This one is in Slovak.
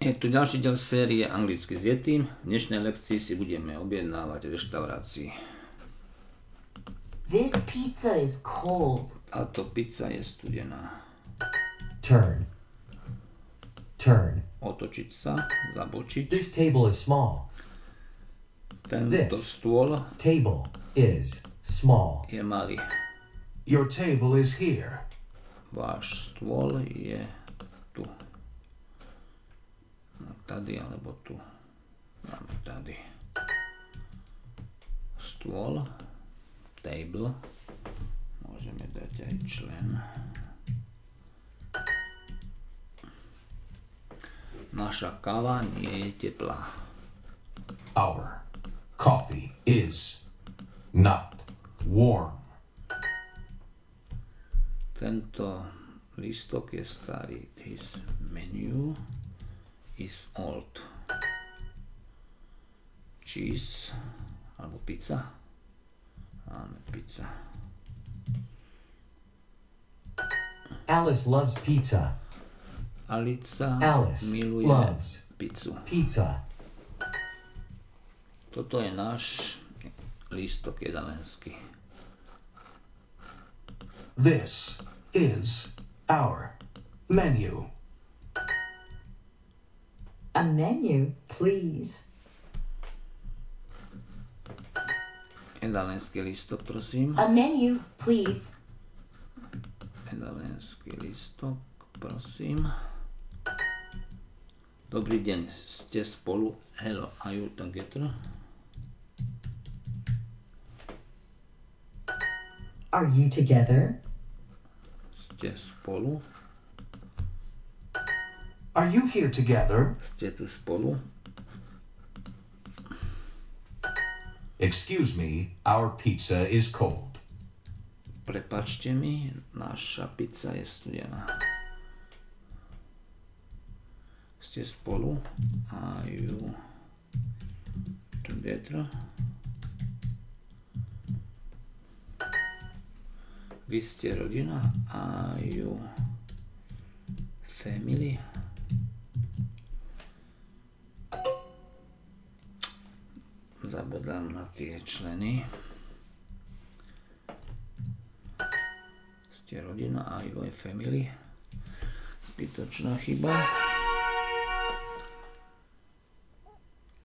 Je tu ďalší diel série Anglicky s Yetim. V dnešnej lekcii si budeme objednávať v reštaurácii. This pizza is cold. Táto pizza je studená. Turn. Turn. Otočiť sa, zabočiť. This table is small. Tento stôl Table is small. je malý. Your table is here. Váš stôl je tu. Tady alebo tu. Máme tady. Stôl. Table. Môžeme dať aj člen. Naša káva nie je teplá. Our coffee is not warm. Tento lístok je starý. His menu is old. Cheese alebo pizza. Máme pizza. Alice loves pizza. Alica Alice miluje loves pizzu. Pizza. Toto je náš lístok jedalenský. This is our menu. A menu, please. Jedalenský lístok, prosím. A menu, please. Jedalenský lístok, prosím. Dobrý deň, ste spolu? Hello, are you together? Are you together? Ste spolu? Are you here together? Ste tu spolu? Excuse me, our pizza is cold. Prepačte mi, naša pizza je studená. Ste spolu? Are you together? Vy ste rodina? Are you family? Zabudám na tie členy. Ste rodina? Are you a family? Zbytočná chyba.